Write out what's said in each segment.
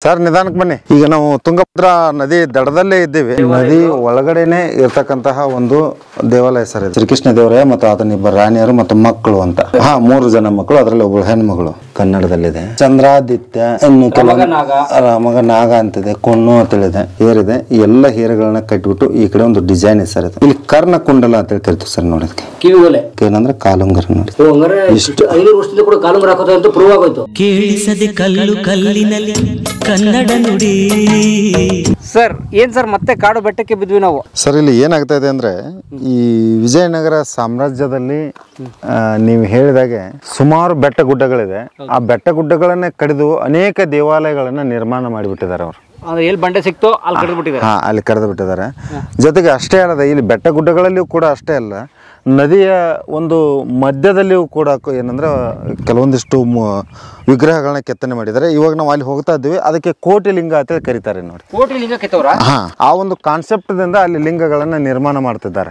Sir ನಿಧಾನಕ್ಕೆ ಬನ್ನಿ. ಈಗ ನಾವು ತುಂಗಭದ್ರಾ ನದಿ ದಡದಲ್ಲೇ ಇದ್ದೀವಿ. ನದಿ ಒಳಗಡೆನೆ ಇರ್ತಕ್ಕಂತಹ ಒಂದು ದೇವಾಲಯ ಸರ್ ಇದು. ಶ್ರೀಕೃಷ್ಣ ದೇವರಾಯ ಮತ್ತು ಆತನ ಇಬ್ಬರು ರಾಣಿಯರು ಮತ್ತು ಮಕ್ಕಳು ಅಂತ. 3 ಜನ ಮಕ್ಕಳು, ಅದರಲ್ಲಿ ಒಬ್ಬಳು ಹೆಣ್ಮಗಳು. ಕನ್ನಡದಲ್ಲಿದೆ. ಚಂದ್ರಾದಿತ್ಯ, ಇನ್ನು ಮಗ ನಾಗ ಅಂತಿದೆ, ಕೊನ್ನು ಅಂತೇಳಿದೆ, ಹೇರಿದೆ. ಈ ಎಲ್ಲ ಹೇರುಗಳನ್ನ ಕಟ್ಟಿಬಿಟ್ಟು ಈ ಕಡೆ ಒಂದು ಡಿಸೈನ್ ಇದೆ ಸರ್ ಇದು. ಇಲ್ಲಿ ಕರ್ಣ ಕುಂಡಲ ಅಂತ ಹೇಳಿ ಕರಿತೀವಿ ಸರ್. ನೋಡೋದಕ್ಕೆ ಏನಂದ್ರೆ ಕಾಲುಂಗರ ನೋಡಿ. ಇಷ್ಟು 500 ವರ್ಷದಿಂದ ಕೂಡ ಕಾಲುಂಗರ ಹಾಕೋದು ಅಂತ ಪ್ರೂವ್ ಆಗೋಯ್ತು. ಕೇಳಿಸದೆ ಕಲ್ಲು ಕಲ್ಲಿನಲ್ಲಿ ಕನ್ನಡ ನುಡಿ. ಸರ್ ಏನ್ ಸರ್ ಮತ್ತೆ ಕಾಡು ಬೆಟ್ಟಕ್ಕೆ ಬಿದ್ವಿ ನಾವು. ಸರ್ ಇಲ್ಲಿ ಏನಾಗ್ತಾ ಇದೆ ಅಂದ್ರೆ, ಈ ವಿಜಯನಗರ ಸಾಮ್ರಾಜ್ಯದಲ್ಲಿ ನೀವು ಹೇಳಿದಾಗೆ ಸುಮಾರು ಬೆಟ್ಟ ಗುಡ್ಡಗಳಿದೆ. ಆ ಬೆಟ್ಟ ಗುಡ್ಡಗಳನ್ನೇ ಕಡಿದು ಅನೇಕ ದೇವಾಲಯಗಳನ್ನ ನಿರ್ಮಾಣ ಮಾಡಿಬಿಟ್ಟಿದ್ದಾರೆ ಅವರು. ಎಲ್ಲಿ ಬಂಡೆ ಸಿಕ್ತೋ ಅಲ್ಲಿ ಕಡಿದು ಬಿಟ್ಟಿದ್ದಾರೆ. ಅಲ್ಲಿ ಕಡಿದು ಬಿಟ್ಟಿದ್ದಾರೆ. ಜೊತೆಗೆ ಅಷ್ಟೇ ಅಲ್ಲದೆ ಇಲ್ಲಿ ಬೆಟ್ಟ ಗುಡ್ಡಗಳಲ್ಲಿಯೂ ಕೂಡ ಅಷ್ಟೇ ಅಲ್ಲ, ನದಿಯ ಒಂದು ಮಧ್ಯದಲ್ಲಿಯೂ ಕೂಡ ಏನಂದ್ರೆ ಕೆಲವೊಂದಿಷ್ಟು ವಿಗ್ರಹಗಳನ್ನ ಕೆತ್ತನೆ ಮಾಡಿದ್ದಾರೆ. ಇವಾಗ ನಾವು ಅಲ್ಲಿ ಹೋಗ್ತಾ ಇದ್ದೀವಿ. ಅದಕ್ಕೆ ಕೋಟಿಲಿಂಗ ಅಂತೇಳಿ ಕರೀತಾರೆ ನೋಡಿ. ಕೋಟಿಲಿಂಗ ಕೆತ್ತವ್ರ? ಆ ಒಂದು ಕಾನ್ಸೆಪ್ಟ್ದಿಂದ ಅಲ್ಲಿ ಲಿಂಗಗಳನ್ನ ನಿರ್ಮಾಣ ಮಾಡ್ತಿದ್ದಾರೆ.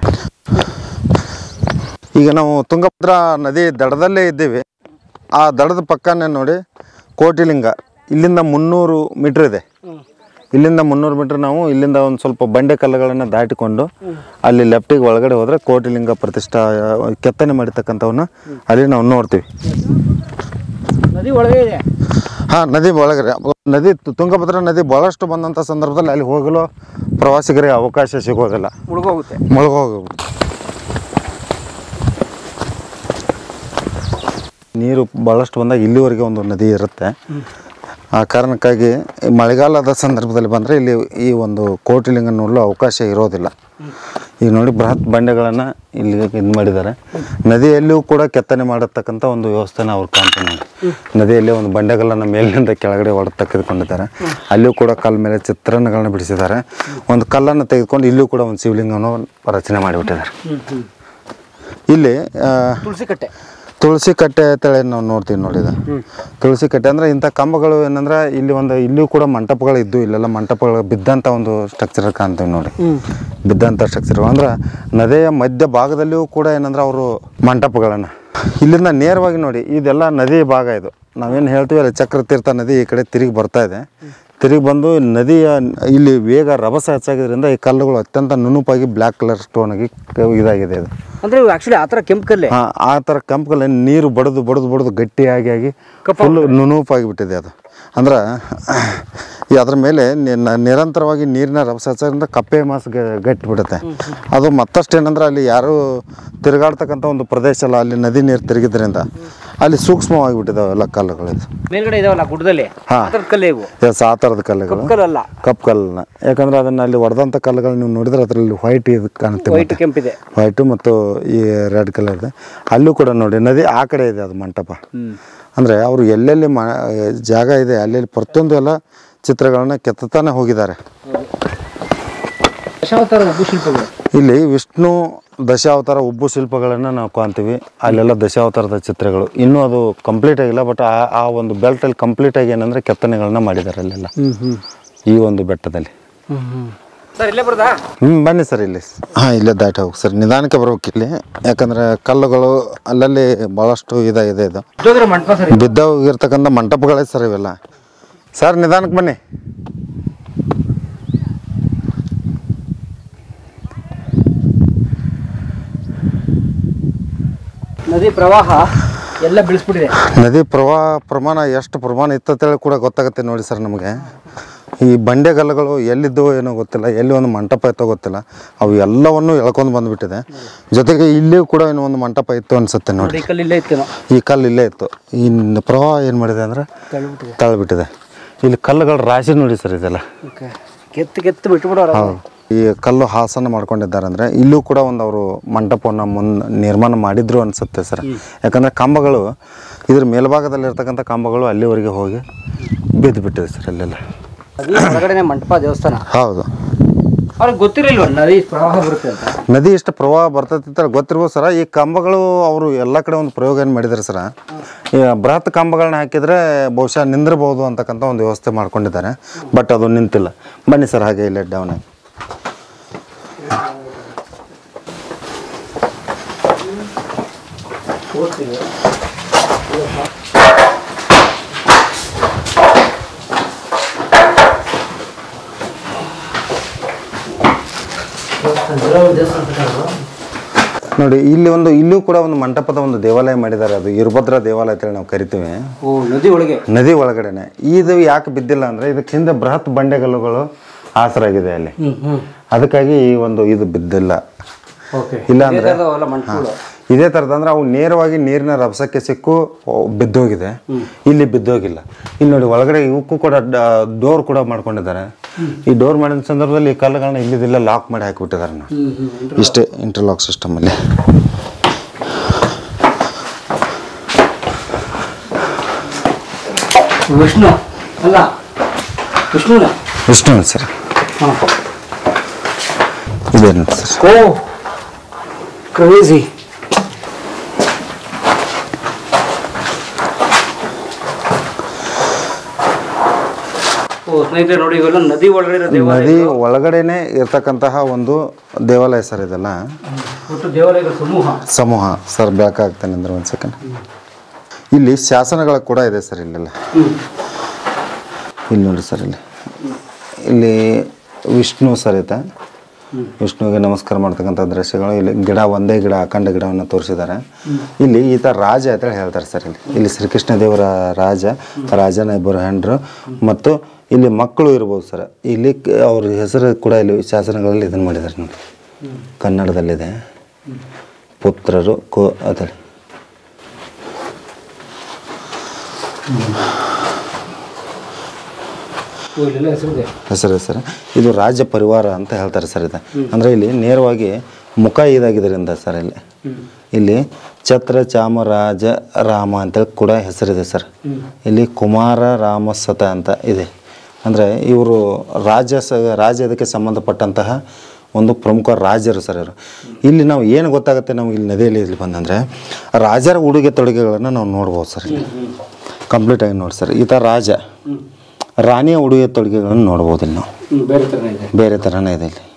ಈಗ ನಾವು ತುಂಗಭದ್ರಾ ನದಿ ದಡದಲ್ಲೇ ಇದ್ದೀವಿ. ಆ ದಡದ ಪಕ್ಕನೇ ನೋಡಿ ಕೋಟಿಲಿಂಗ. ಇಲ್ಲಿಂದ 300 ಮೀಟರ್ ಇದೆ. ಇಲ್ಲಿಂದ 300 ಮೀಟರ್ ನಾವು ಇಲ್ಲಿಂದ ಒಂದು ಸ್ವಲ್ಪ ಬಂಡೆ ಕಲ್ಲುಗಳನ್ನು ದಾಟಿಕೊಂಡು ಅಲ್ಲಿ ಲೆಫ್ಟಿಗೆ ಒಳಗಡೆ ಹೋದರೆ ಕೋಟಿಲಿಂಗ ಪ್ರತಿಷ್ಠಾ ಕೆತ್ತನೆ ಮಾಡಿರ್ತಕ್ಕಂಥವನ್ನ ಅಲ್ಲಿ ನಾವು ನೋಡ್ತೀವಿ. ನದಿ ಒಳಗೆ ಇದೆ. ನದಿ ಒಳಗಡೆ. ನದಿ ತುಂಗಭದ್ರಾ ನದಿ ಭಾಳಷ್ಟು ಬಂದಂಥ ಸಂದರ್ಭದಲ್ಲಿ ಅಲ್ಲಿ ಹೋಗಲು ಪ್ರವಾಸಿಗರಿಗೆ ಅವಕಾಶ ಸಿಗೋದಿಲ್ಲ, ಮುಳುಗೋಗುತ್ತೆ. ನೀರು ಭಾಳಷ್ಟು ಬಂದಾಗ ಇಲ್ಲಿವರೆಗೆ ಒಂದು ನದಿ ಇರುತ್ತೆ. ಆ ಕಾರಣಕ್ಕಾಗಿ ಮಳೆಗಾಲದ ಸಂದರ್ಭದಲ್ಲಿ ಬಂದರೆ ಇಲ್ಲಿ ಈ ಒಂದು ಕೋಟಿಲಿಂಗ ನೋಡಲು ಅವಕಾಶ ಇರೋದಿಲ್ಲ. ಈಗ ನೋಡಿ ಬೃಹತ್ ಬಂಡೆಗಳನ್ನು ಇಲ್ಲಿ ಇದು ಮಾಡಿದ್ದಾರೆ. ನದಿಯಲ್ಲಿಯೂ ಕೂಡ ಕೆತ್ತನೆ ಮಾಡತಕ್ಕಂಥ ಒಂದು ವ್ಯವಸ್ಥೆನ ಅವ್ರು ಕಾಣ್ತಾರೆ. ನದಿಯಲ್ಲಿ ಒಂದು ಬಂಡೆಗಳನ್ನು ಮೇಲಿನಿಂದ ಕೆಳಗಡೆ ತೆಗೆದುಕೊಂಡಿದ್ದಾರೆ. ಅಲ್ಲಿಯೂ ಕೂಡ ಕಲ್ಲು ಮೇಲೆ ಚಿತ್ರಣಗಳನ್ನ ಬಿಡಿಸಿದ್ದಾರೆ. ಒಂದು ಕಲ್ಲನ್ನು ತೆಗೆದುಕೊಂಡು ಇಲ್ಲಿಯೂ ಕೂಡ ಒಂದು ಶಿವಲಿಂಗವನ್ನು ರಚನೆ ಮಾಡಿಬಿಟ್ಟಿದ್ದಾರೆ. ಇಲ್ಲಿ ತುಳಸಿ ಕಟ್ಟೆ ಅಂತೇಳಿ ನಾವು ನೋಡ್ತೀವಿ. ನೋಡಿದ ತುಳಸಿ ಕಟ್ಟೆ ಅಂದರೆ ಇಂಥ ಕಂಬಗಳು ಏನಂದ್ರೆ ಇಲ್ಲಿಯೂ ಕೂಡ ಮಂಟಪಗಳು ಇದ್ದು ಇಲ್ಲೆಲ್ಲ ಮಂಟಪಗಳು ಬಿದ್ದಂಥ ಒಂದು ಸ್ಟ್ರಕ್ಚರ್ ಕಾಣ್ತೀವಿ ನೋಡಿ. ಬಿದ್ದಂಥ ಸ್ಟ್ರಕ್ಚರ್ ಅಂದ್ರೆ ನದಿಯ ಮಧ್ಯ ಭಾಗದಲ್ಲಿಯೂ ಕೂಡ ಏನಂದ್ರೆ ಅವರು ಮಂಟಪಗಳನ್ನು ಇಲ್ಲಿಂದ ನೇರವಾಗಿ ನೋಡಿ. ಇದೆಲ್ಲ ನದಿ ಭಾಗ. ಇದು ನಾವೇನು ಹೇಳ್ತೀವಿ ಅಲ್ಲಿ ಚಕ್ರತೀರ್ಥ ನದಿ ಈ ಕಡೆ ತಿರುಗಿ ಬರ್ತಾ ಇದೆ. ತಿರುಗಿ ಬಂದು ನದಿಯ ಇಲ್ಲಿ ವೇಗ ರಭಸ ಹೆಚ್ಚಾಗಿದ್ದರಿಂದ ಈ ಕಲ್ಲುಗಳು ಅತ್ಯಂತ ನುಣುಪಾಗಿ ಬ್ಲ್ಯಾಕ್ ಕಲರ್ ಸ್ಟೋನ್ ಆಗಿ ಇದಾಗಿದೆ. ಇದು ಅಂದರೆ ಆ್ಯಕ್ಚುಲಿ ಆ ಥರ ಕೆಂಪು ಕಲ್ಲೆ. ಆ ಥರ ಕೆಂಪು ಕಲ್ಲೆ ನೀರು ಬಡಿದು ಗಟ್ಟಿಯಾಗಿ ಫುಲ್ಲು ನುಣುಪಾಗಿಬಿಟ್ಟಿದೆ. ಅದು ಅಂದ್ರೆ ಅದ್ರ ಮೇಲೆ ನಿರಂತರವಾಗಿ ನೀರಿನ ರಭಸ ಹೆಚ್ಚಾದ್ರಿಂದ ಕಪ್ಪೆ ಮಾಸು ಗಟ್ಟಿಬಿಡುತ್ತೆ. ಅದು ಮತ್ತಷ್ಟು ಏನಂದ್ರೆ ಅಲ್ಲಿ ಯಾರು ತಿರುಗಾಡ್ತಕ್ಕಂಥ ಒಂದು ಪ್ರದೇಶ ಅಲ್ಲ. ಅಲ್ಲಿ ನದಿ ನೀರು ತಿರುಗಿದ್ರಿಂದ ಅಲ್ಲಿ ಸೂಕ್ಷ್ಮವಾಗಿಬಿಟ್ಟಿದ್ದಾವೆ ಎಲ್ಲ ಕಲ್ಲುಗಳು. ಮೇಲ್ಗಡೆ ಇದಾವಲ್ಲ ಗುಡ್ಡದಲ್ಲಿ, ಆ ಥರದ ಕಲ್ಲುಗಳು, ಕಪ್ಪು ಕಲ್ಲನ್ನ. ಯಾಕಂದ್ರೆ ಅದನ್ನ ಅಲ್ಲಿ ಹೊಡೆದಂಥ ಕಲ್ಲುಗಳು ನೀವು ನೋಡಿದ್ರೆ ಅದರಲ್ಲಿ ವೈಟ್ ಇದು ಕಾಣುತ್ತೆ, ಕೆಂಪಿದೆ, ವೈಟು ಮತ್ತು ಈ ರೆಡ್ ಕಲರ್ ಇದೆ. ಅಲ್ಲೂ ಕೂಡ ನೋಡಿ ನದಿ ಆ ಕಡೆ ಇದೆ ಅದು ಮಂಟಪ. ಅಂದರೆ ಅವರು ಎಲ್ಲೆಲ್ಲಿ ಜಾಗ ಇದೆ ಅಲ್ಲೆಲ್ಲಿ ಪ್ರತಿಯೊಂದು ಎಲ್ಲ ಚಿತ್ರಗಳನ್ನ ಕೆತ್ತತಾನೆ ಹೋಗಿದ್ದಾರೆ. ಇಲ್ಲಿ ವಿಷ್ಣು ದಶಾವತಾರ ಉಬ್ಬು ಶಿಲ್ಪಗಳನ್ನು ನಾವು ಕಾಣ್ತೀವಿ. ಅಲ್ಲೆಲ್ಲ ದಶಾವತಾರದ ಚಿತ್ರಗಳು ಇನ್ನೂ ಅದು ಕಂಪ್ಲೀಟ್ ಆಗಿಲ್ಲ. ಬಟ್ ಆ ಒಂದು ಬೆಲ್ಟಲ್ಲಿ ಕಂಪ್ಲೀಟ್ ಆಗಿ ಏನಂದರೆ ಕೆತ್ತನೆಗಳನ್ನ ಮಾಡಿದ್ದಾರೆ ಅಲ್ಲೆಲ್ಲ ಈ ಒಂದು ಬೆಟ್ಟದಲ್ಲಿ. ಬನ್ನಿ ಸರ್ ಇಲ್ಲಿ. ಇಲ್ಲೇ ದಾಟಿ ಹೋಗಿ ಸರ್, ನಿಧಾನಕ್ಕೆ ಬರ್ಬೇಕು ಇಲ್ಲಿ. ಯಾಕಂದ್ರೆ ಕಲ್ಲುಗಳು ಅಲ್ಲಲ್ಲಿ ಭಾಳಷ್ಟು ಇದಾಗಿದೆ. ಇದು ಬಿದ್ದೋಗಿರ್ತಕ್ಕಂಥ ಮಂಟಪಗಳೇ ಸರ್ ಇವೆಲ್ಲ. ಸರ್ ನಿಧಾನಕ್ಕೆ ಬನ್ನಿ. ನದಿ ಪ್ರವಾಹ ಎಲ್ಲ ಬೆಳೆಸ್ಬಿಟ್ಟಿದೆ. ನದಿ ಪ್ರಮಾಣ ಎಷ್ಟು ಪ್ರಮಾಣ ಇತ್ತಂತೇಳಿ ಕೂಡ ಗೊತ್ತಾಗುತ್ತೆ ನೋಡಿ ಸರ್ ನಮಗೆ. ಈ ಬಂಡೆಗಲ್ಲುಗಳು ಎಲ್ಲಿದ್ದವೋ ಏನೋ ಗೊತ್ತಿಲ್ಲ, ಎಲ್ಲಿ ಒಂದು ಮಂಟಪ ಇತ್ತೋ ಗೊತ್ತಿಲ್ಲ, ಅವು ಎಲ್ಲವನ್ನು ಎಳ್ಕೊಂಡು ಬಂದುಬಿಟ್ಟಿದೆ. ಜೊತೆಗೆ ಇಲ್ಲಿಯೂ ಕೂಡ ಏನೋ ಒಂದು ಮಂಟಪ ಇತ್ತು ಅನಿಸುತ್ತೆ ನೋಡಿ. ಈ ಕಲ್ಲು ಇಲ್ಲೇ ಇತ್ತು. ಈ ಪ್ರವಾಹ ಏನು ಮಾಡಿದೆ ಅಂದರೆ ತಳ್ಳಿಬಿಟ್ಟಿದೆ. ಇಲ್ಲಿ ಕಲ್ಲುಗಳ ರಾಶಿ ನೋಡಿ ಸರ್. ಇದೆಲ್ಲ ಕೆತ್ತು ಬಿಟ್ಟುಬಿಡೋರು. ಹೌದು, ಈ ಕಲ್ಲು ಹಾಸನ ಮಾಡ್ಕೊಂಡಿದ್ದಾರೆ. ಅಂದರೆ ಇಲ್ಲೂ ಕೂಡ ಒಂದು ಅವರು ಮಂಟಪವನ್ನು ನಿರ್ಮಾಣ ಮಾಡಿದ್ರು ಅನಿಸುತ್ತೆ ಸರ್. ಯಾಕಂದರೆ ಕಂಬಗಳು ಇದ್ರ ಮೇಲ್ಭಾಗದಲ್ಲಿರ್ತಕ್ಕಂಥ ಕಂಬಗಳು ಅಲ್ಲಿವರೆಗೆ ಹೋಗಿ ಬಿದ್ದು ಬಿಟ್ಟಿದೆ ಸರ್ ಅಲ್ಲೆಲ್ಲ. ಮಂಟಪ ದೇವಸ್ಥಾನ. ಹೌದು, ಅವ್ರಿಗೆ ಗೊತ್ತಿರಲಿಲ್ವ ನದಿ ಪ್ರವಾಹ ಬರುತ್ತೆ ಅಂತ? ನದಿ ಎಷ್ಟು ಪ್ರವಾಹ ಬರ್ತೈತಿ ಅಂತ ಗೊತ್ತಿರ್ಬೋದು ಸರ. ಈ ಕಂಬಗಳು ಅವರು ಎಲ್ಲ ಕಡೆ ಒಂದು ಪ್ರಯೋಗ ಏನು ಮಾಡಿದ್ದಾರೆ ಸರ. ಈ ಬೃಹತ್ ಕಂಬಗಳನ್ನ ಹಾಕಿದರೆ ಬಹುಶಃ ನಿಂದಿರಬಹುದು ಅಂತಕ್ಕಂಥ ಒಂದು ವ್ಯವಸ್ಥೆ ಮಾಡ್ಕೊಂಡಿದ್ದಾರೆ. ಬಟ್ ಅದು ನಿಂತಿಲ್ಲ. ಬನ್ನಿ ಸರ್ ಹಾಗೆ ಇಲ್ಲೇ ಡೌನ್ ಆಗಿ. ನೋಡಿ ಇಲ್ಲೂ ಕೂಡ ಒಂದು ಮಂಟಪದ ಒಂದು ದೇವಾಲಯ ಮಾಡಿದ್ದಾರೆ. ಅದು ಇರ್ಭದ್ರ ದೇವಾಲಯ ಅಂತೇಳಿ ನಾವು ಕರಿತೀವಿ. ನದಿ ಒಳಗಡೆನೆ. ಇದು ಯಾಕೆ ಬಿದ್ದಿಲ್ಲ ಅಂದ್ರೆ ಇದಕ್ಕೆ ಹಿಂದೆ ಬೃಹತ್ ಬಂಡೆಗಲ್ಲುಗಳು ಆಸರಾಗಿದೆ ಅಲ್ಲಿ, ಅದಕ್ಕಾಗಿ ಈ ಒಂದು ಇದು ಬಿದ್ದಿಲ್ಲ. ಇಲ್ಲ ಅಂದ್ರೆ ಇದೇ ತರದ ಅಂದ್ರೆ ಅವು ನೇರವಾಗಿ ನೀರಿನ ರಭಸಕ್ಕೆ ಸಿಕ್ಕು ಬಿದ್ದೋಗಿದೆ, ಇಲ್ಲಿ ಬಿದ್ದೋಗಿಲ್ಲ. ಇಲ್ಲಿ ನೋಡಿ ಒಳಗಡೆ ಇವಕ್ಕೂ ಕೂಡ ಡೋರ್ ಕೂಡ ಮಾಡ್ಕೊಂಡಿದ್ದಾರೆ. ಈ ಡೋರ್ ಮಾಡಿದ ಸಂದರ್ಭದಲ್ಲಿ ಈ ಕಲ್ಲುಗಳನ್ನ ಇಲ್ಲಿದೆಲ್ಲ ಲಾಕ್ ಮಾಡಿ ಹಾಕಿಬಿಟ್ಟಿದ್ದಾರೆ. ನಾವು ಇಷ್ಟೇ ಇಂಟರ್ಲಾಕ್ ಸಿಸ್ಟಮ್ ಅಲ್ಲಿ. ವಿಷ್ಣು ಸರ್, ಇದೇನು ಸರ್? ಕ್ರೇಜಿ. ಸ್ನೇಹಿತರೆ ನೋಡಿ, ಇವೆಲ್ಲ ನದಿ ಒಳಗಡೆನೆ ಇರ್ತಕ್ಕಂತಹ ಒಂದು ದೇವಾಲಯ ಸರ್. ಇದೆಲ್ಲ ದೇವಾಲಯಗಳ ಸಮೂಹ ಸರ್. ಬೇಕಾಗ್ತಾನೆ ಅಂದ್ರೆ ಒಂದು ಸೆಕೆಂಡ್. ಇಲ್ಲಿ ಶಾಸನಗಳ ಕೂಡ ಇದೆ ಸರ್. ಇಲ್ಲೆಲ್ಲ ಇಲ್ಲಿ ನೋಡಿ ಸರ್, ಇಲ್ಲಿ ವಿಷ್ಣು ಸರ್ ಇದೆ. ವಿಷ್ಣುವಿಗೆ ನಮಸ್ಕಾರ ಮಾಡ್ತಕ್ಕಂಥ ದೃಶ್ಯಗಳು. ಇಲ್ಲಿ ಒಂದೇ ಗಿಡ ಅಖಂಡ ಗಿಡವನ್ನು ತೋರಿಸಿದ್ದಾರೆ. ಇಲ್ಲಿ ಈತ ರಾಜ ಅಂತ ಹೇಳ್ತಾರೆ ಸರ್. ಇಲ್ಲಿ ಶ್ರೀಕೃಷ್ಣ ದೇವರ ರಾಜನ ಇಬ್ಬರು ಹೆಂಡ್ರು ಮತ್ತು ಇಲ್ಲಿ ಮಕ್ಕಳು ಇರ್ಬೋದು ಸರ್. ಇಲ್ಲಿ ಅವ್ರ ಹೆಸರು ಕೂಡ ಇಲ್ಲಿ ಶಾಸನಗಳಲ್ಲಿ ಇದನ್ನು ಮಾಡಿದ್ದಾರೆ ನೋಡಿ, ಕನ್ನಡದಲ್ಲಿದೆ. ಪುತ್ರರು ಅದೇ ಹೆಸರು ಸರ್. ಇದು ರಾಜ್ಯ ಪರಿವಾರ ಅಂತ ಹೇಳ್ತಾರೆ ಸರ್. ಇದು ಅಂದರೆ ಇಲ್ಲಿ ನೇರವಾಗಿ ಮುಖ ಇದಾಗಿದ್ದರಿಂದ ಸರ್. ಇಲ್ಲಿ ಛತ್ರ ಚಾಮರಾಜ ರಾಮ ಅಂತೇಳಿ ಕೂಡ ಹೆಸರಿದೆ ಸರ್. ಇಲ್ಲಿ ಕುಮಾರ ರಾಮಸತ ಅಂತ ಇದೆ. ಅಂದರೆ ಇವರು ರಾಜ್ಯದಕ್ಕೆ ಸಂಬಂಧಪಟ್ಟಂತಹ ಒಂದು ಪ್ರಮುಖ ರಾಜರು ಸರ್ ಇವರು. ಇಲ್ಲಿ ನಾವು ಏನು ಗೊತ್ತಾಗುತ್ತೆ ನಮ್ಗೆ ಇಲ್ಲಿ ನದಿಯಲ್ಲಿ ಇಲ್ಲಿ ಬಂದಂದರೆ ರಾಜರ ಉಡುಗೆ ತೊಡುಗೆಗಳನ್ನು ನಾವು ನೋಡ್ಬೋದು ಸರ್. ಇಲ್ಲಿ ಕಂಪ್ಲೀಟಾಗಿ ನೋಡಿ ಸರ್. ಈತ ರಾಜ, ರಾಣಿಯ ಉಡುಗೆ ತೊಡುಗೆಗಳನ್ನು ನೋಡ್ಬೋದು ಇಲ್ಲಿ ನಾವು. ಬೇರೆ ಥರನೇ ಇದೆ ಇಲ್ಲಿ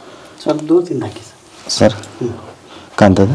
ಸರ್. ಕಾಣ್ತದೆ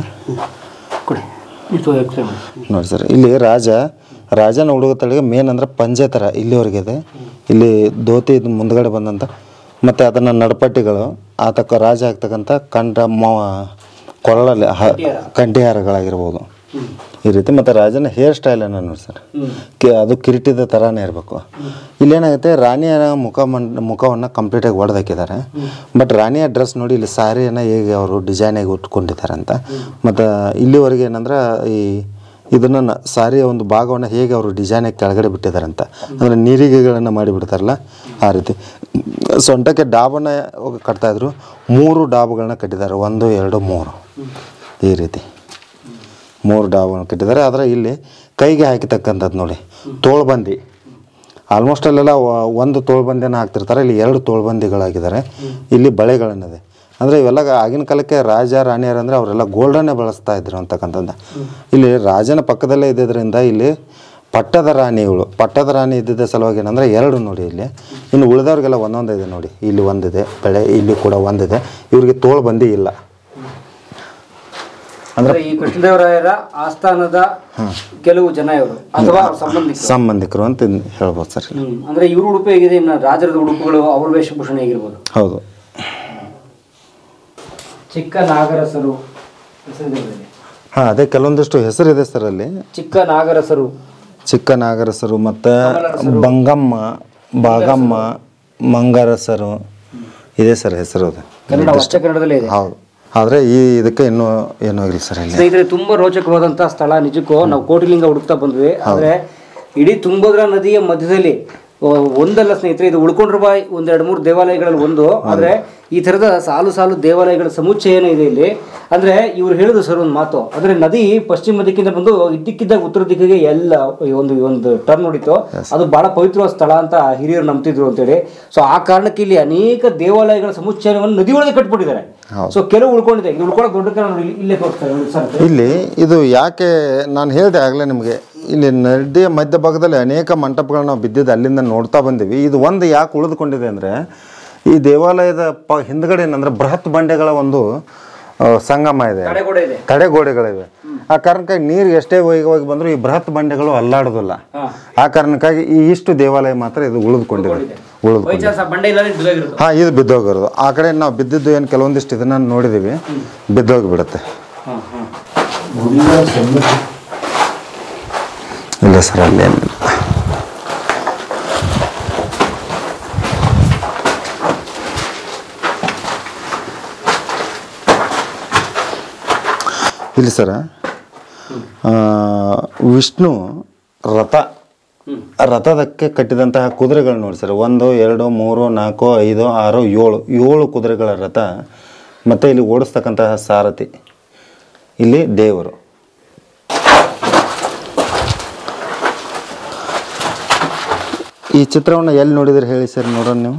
ನೋಡಿ ಸರ್. ಇಲ್ಲಿ ರಾಜನ ಉಡುಗೆ ತೊಡುಗೆ ಮೇನ್ ಅಂದರೆ ಪಂಜೆ ಥರ ಇಲ್ಲಿವರೆಗೆ ಇದೆ. ಇಲ್ಲಿ ಧೋತಿ ಮುಂದ್ಗಡೆ ಬಂದಂಥ ಮತ್ತು ಅದನ್ನು ನಡಪಟ್ಟಿಗಳು ಆತಕ್ಕ ರಾಜ ಆಗ್ತಕ್ಕಂಥ ಕೊರಳಲ್ಲಿ ಕಂಠಿಹಾರಗಳಾಗಿರ್ಬೋದು ಈ ರೀತಿ. ಮತ್ತು ರಾಜನ ಹೇರ್ ಸ್ಟೈಲನ್ನು ನೋಡಿ ಸರ್, ಅದು ಕಿರೀಟದ ಥರನೇ ಇರಬೇಕು. ಇಲ್ಲೇನಾಗುತ್ತೆ, ರಾಣಿಯ ಮುಖವನ್ನು ಕಂಪ್ಲೀಟಾಗಿ ಹೊಡೆದಾಕಿದ್ದಾರೆ. ಬಟ್ ರಾಣಿಯ ಡ್ರೆಸ್ ನೋಡಿ, ಇಲ್ಲಿ ಸಾರಿಯನ್ನು ಹೇಗೆ ಅವರು ಡಿಸೈನಾಗಿ ಉಟ್ಕೊಂಡಿದ್ದಾರೆ ಅಂತ. ಮತ್ತು ಇಲ್ಲಿವರೆಗೆ ಏನಂದ್ರೆ ಇದನ್ನು ಸಾರಿಯ ಒಂದು ಭಾಗವನ್ನು ಹೇಗೆ ಅವರು ಡಿಸೈನಾಗಿ ಕೆಳಗಡೆ ಬಿಟ್ಟಿದ್ದಾರೆ ಅಂತ, ಅಂದರೆ ನೀರಿಗೆಗಳನ್ನು ಮಾಡಿಬಿಡ್ತಾರಲ್ಲ ಆ ರೀತಿ. ಸೊಂಟಕ್ಕೆ ಡಾಬನ್ನು ಕಟ್ತಾಯಿದ್ರು. 3 ಡಾಬುಗಳನ್ನ ಕಟ್ಟಿದ್ದಾರೆ. 1 2 3 ಈ ರೀತಿ 3 ಡಾಬುಗಳನ್ನ ಕಟ್ಟಿದ್ದಾರೆ. ಆದರೆ ಇಲ್ಲಿ ಕೈಗೆ ಹಾಕಿತಕ್ಕಂಥದ್ದು ನೋಡಿ ತೋಳ್ಬಂದಿ. ಆಲ್ಮೋಸ್ಟ್ ಅಲ್ಲೆಲ್ಲ 1 ತೋಳ್ಬಂದಿಯನ್ನು ಹಾಕ್ತಿರ್ತಾರೆ. ಇಲ್ಲಿ 2 ತೋಳ್ಬಂದಿಗಳಾಗಿದ್ದಾರೆ. ಇಲ್ಲಿ ಬಳೆಗಳನ್ನಿದೆ. ಅಂದರೆ ಇವೆಲ್ಲ ಆಗಿನ ಕಾಲಕ್ಕೆ ರಾಜ ರಾಣಿಯರು ಅಂದರೆ ಅವರೆಲ್ಲ ಗೋಲ್ಡನ್ನೇ ಬಳಸ್ತಾ ಇದ್ರು ಅಂತಕ್ಕಂಥದ್ದು. ಇಲ್ಲಿ ರಾಜನ ಪಕ್ಕದಲ್ಲೇ ಇದ್ದಿದ್ದರಿಂದ ಇಲ್ಲಿ ಪಟ್ಟದ ರಾಣಿ ಇದ್ದಿದ್ದ ಸಲುವಾಗಿ ಏನಂದರೆ 2 ನೋಡಿ ಇಲ್ಲಿ. ಇನ್ನು ಉಳಿದವ್ರಿಗೆಲ್ಲ ಒಂದೊಂದು ಇದೆ ನೋಡಿ. ಇಲ್ಲಿ ಒಂದಿದೆ ಬೆಳೆ, ಇಲ್ಲಿ ಕೂಡ ಒಂದಿದೆ. ಇವ್ರಿಗೆ ತೋಳ್ಬಂದಿ ಇಲ್ಲ. ಅಂದ್ರೆ ಈ ಕೃಷ್ಣದೇವರಾಯರ ಆಸ್ಥಾನದ ಕೆಲವು ಜನ ಇವರು ಅಥವಾ ಸಂಬಂಧಿಕರು ಅಂತ ಹೇಳ್ಬೋದು ಸರ್. ಅಂದ್ರೆ ಇವ್ರ ಉಡುಪು ಹೇಗಿದೆ, ಇನ್ನು ರಾಜರದ ಉಡುಪುಗಳು ಅವ್ರ ವೇಷಭೂಷಣ ಹೇಗಿರ್ಬೋದು. ಹೌದು. ಚಿಕ್ಕ ನಾಗರಸರು ಅದೇ ಕೆಲವೊಂದಿಷ್ಟು ಹೆಸರಿದೆ ಸರ್ ಅಲ್ಲಿ. ಚಿಕ್ಕ ನಾಗರಸರು ಮತ್ತು ಬಂಗಮ್ಮ, ಬಾಗಮ್ಮ, ಮಂಗರಸರು ಇದೆ ಸರ್ ಹೆಸರು. ಕನ್ನಡದಲ್ಲೇ ಇದೆ. ಹೌದು. ಆದರೆ ಇದಕ್ಕೆ ಇನ್ನೂ ಏನೂ ಆಗಿಲ್ಲ ಸರ್. ಸ್ನೇಹಿತರೆ, ತುಂಬ ರೋಚಕವಾದಂಥ ಸ್ಥಳ. ನಿಜಕ್ಕೂ ನಾವು ಕೋಟಿಲಿಂಗ ಹುಡುಕ್ತಾ ಬಂದ್ವಿ. ಆದರೆ ಇಡೀ ತುಂಗಭದ್ರಾ ನದಿಯ ಮಧ್ಯದಲ್ಲಿ ಒಂದಲ್ಲ ಸ್ನೇಹಿತರೆ, ಇದು ಉಳ್ಕೊಂಡಿರುವ 1-2-3 ದೇವಾಲಯಗಳಲ್ಲಿ ಒಂದು. ಆದರೆ ಈ ಥರದ ಸಾಲು ದೇವಾಲಯಗಳ ಸಮುಚ್ಚಯನೇ ಇದೆ ಇಲ್ಲಿ. ಅಂದರೆ ಇವ್ರು ಹೇಳಿದ್ರು ಸರ್ ಒಂದು ಮಾತು, ಅಂದರೆ ನದಿ ಪಶ್ಚಿಮ ದಿಕ್ಕಿಂದ ಬಂದು ಇದ್ದಕ್ಕಿದ್ದಾಗ ಉತ್ತರ ದಿಕ್ಕಿಗೆ ಎಲ್ಲ ಒಂದು ಟರ್ನ್ ಹೊಡಿತು. ಅದು ಬಹಳ ಪವಿತ್ರವಾದ ಸ್ಥಳ ಅಂತ ಹಿರಿಯರು ನಂಬ್ತಿದ್ರು ಅಂತೇಳಿ. ಸೊ ಆ ಕಾರಣಕ್ಕೆ ಇಲ್ಲಿ ಅನೇಕ ದೇವಾಲಯಗಳ ಸಮುಚ್ಚಯವನ್ನು ನದಿ ಒಳಗೆ ಕಟ್ಬಿಟ್ಟಿದ್ದಾರೆ. ಸೊ ಕೆಲವು ಉಳ್ಕೊಂಡಿದೆ. ಇದು ಉಳ್ಕೊಳ್ಳೋಕೆ ದೊಡ್ಡ ಕಾರಣ ಇಲ್ಲೇ ತೋರಿಸ್ತಾರೆ. ಇಲ್ಲಿ ಇದು ಯಾಕೆ ನಾನು ಹೇಳಿದೆ ಆಗಲೇ ನಿಮಗೆ, ಇಲ್ಲಿ ನದಿಯ ಮಧ್ಯಭಾಗದಲ್ಲಿ ಅನೇಕ ಮಂಟಪಗಳನ್ನ ನಾವು ಬಿದ್ದಿದ್ದು ಅಲ್ಲಿಂದ ನೋಡ್ತಾ ಬಂದೀವಿ. ಇದು ಒಂದು ಯಾಕೆ ಉಳಿದುಕೊಂಡಿದೆ ಅಂದರೆ, ಈ ದೇವಾಲಯದ ಹಿಂದ್ಗಡೆ ಏನಂದ್ರೆ ಬೃಹತ್ ಬಂಡೆಗಳ ಒಂದು ಸಂಗಮ ಇದೆ, ತಡೆಗೋಡೆಗಳಿವೆ. ಆ ಕಾರಣಕ್ಕಾಗಿ ನೀರು ಎಷ್ಟೇ ವೇಗವಾಗಿ ಬಂದರೂ ಈ ಬೃಹತ್ ಬಂಡೆಗಳು ಅಲ್ಲಾಡೋದಿಲ್ಲ. ಆ ಕಾರಣಕ್ಕಾಗಿ ಈ ಇಷ್ಟು ದೇವಾಲಯ ಮಾತ್ರ ಇದು ಉಳಿದುಕೊಂಡಿದೆ. ಬೈ ಚಾನ್ಸ್ ಆ ಬಂಡೆ ಇಲ್ಲ ಬಿದ್ದೋಗಿರೋದು. ಹಾಂ, ಇದು ಬಿದ್ದೋಗಿರೋದು. ಆ ಕಡೆ ನಾವು ಬಿದ್ದಿದ್ದು ಏನು ಕೆಲವೊಂದಿಷ್ಟು ಇದನ್ನು ನೋಡಿದ್ದೀವಿ, ಬಿದ್ದೋಗಿಬಿಡುತ್ತೆ. ಇಲ್ಲ ಸರ್, ಅಲ್ಲೇನಿಲ್ಲ. ಇಲ್ಲಿ ಸರ ವಿಷ್ಣು ರಥದಕ್ಕೆ ಕಟ್ಟಿದಂತಹ ಕುದುರೆಗಳು ನೋಡಿ ಸರ್. 1 2 3 4 5 6 7 ಕುದುರೆಗಳ ರಥ. ಮತ್ತು ಇಲ್ಲಿ ಓಡಿಸ್ತಕ್ಕಂತಹ ಸಾರಥಿ, ಇಲ್ಲಿ ದೇವರು. ಈ ಚಿತ್ರವನ್ನು ಎಲ್ಲಿ ನೋಡಿದ್ರೆ ಹೇಳಿ ಸರ್, ನೋಡೋಣ ನೀವು.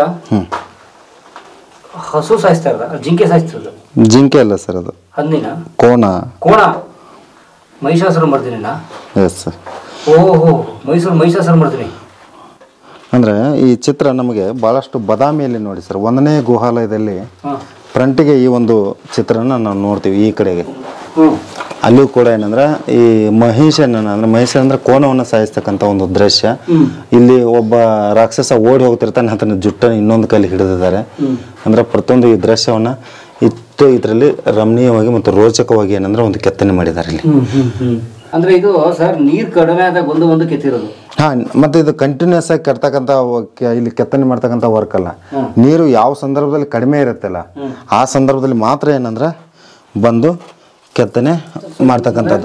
ಹಸು ಸಾಯಿಸ್ತಾರ, ಜಿಂಕೆ ಸಾಯಿಸ್ತಿರೋದು. ಜಿಂಕೆ ಅಲ್ಲ ಸರ್, ಅದು ಹಂದಿನ ಕೋಣ. ಮಹಿಷಾಸುರ ಮರ್ದಿನ. Yes sir. ಓಹೋ, ಮಹಿಷಾಸುರ ಮರ್ದಿನಿ. ಅಂದರೆ ಈ ಚಿತ್ರ ನಮಗೆ ಭಾಳಷ್ಟು ಬಾದಾಮಿಯಲ್ಲಿ ನೋಡಿ ಸರ್, 1ನೇ ಗುಹಾಲಯದಲ್ಲಿ ಫ್ರಂಟಿಗೆ ಈ ಒಂದು ಚಿತ್ರನ ನಾವು ನೋಡ್ತೀವಿ. ಈ ಕಡೆಗೆ ಅಲ್ಲೂ ಕೂಡ ಏನಂದ್ರೆ ಈ ಮಹಿಷ ಅಂದ್ರೆ ಕೋಣವನ್ನು ಸಾಯಿಸ್ತಕ್ಕಂಥ ಒಂದು ದೃಶ್ಯ. ಇಲ್ಲಿ ಒಬ್ಬ ರಾಕ್ಷಸ ಓಡಿ ಹೋಗ್ತಿರ್ತಾನೆ, ಆತನ ಜುಟ್ಟನ್ನು ಇನ್ನೊಂದು ಕೈಲಿ ಹಿಡಿದಿದ್ದಾರೆ. ಅಂದ್ರೆ ಪ್ರತಿಯೊಂದು ಈ ದೃಶ್ಯವನ್ನ ಇದರಲ್ಲಿ ರಮಣೀಯವಾಗಿ ಮತ್ತು ರೋಚಕವಾಗಿ ಏನಂದ್ರೆ ಒಂದು ಕೆತ್ತನೆ ಮಾಡಿದ್ದಾರೆ ಇಲ್ಲಿ. ಅಂದ್ರೆ ಇದು ಸರ್ ನೀರು ಕಡಿಮೆ ಆದಾಗ ಒಂದು ಕೆತ್ತಿರೋದು. ಹಾ, ಮತ್ತೆ ಇದು ಕಂಟಿನ್ಯೂಸ್ ಆಗಿ ಕೆತ್ತಕ್ಕಂಥ ಇಲ್ಲಿ ಕೆತ್ತನೆ ಮಾಡ್ತಕ್ಕಂಥ ವರ್ಕ್ ಅಲ್ಲ. ನೀರು ಯಾವ ಸಂದರ್ಭದಲ್ಲಿ ಕಡಿಮೆ ಇರುತ್ತಲ್ಲ ಆ ಸಂದರ್ಭದಲ್ಲಿ ಮಾತ್ರ ಏನಂದ್ರೆ ಬಂದು ಕೆತ್ತನೆ ಮಾಡ್ತಕ್ಕಂಥದ್ದು.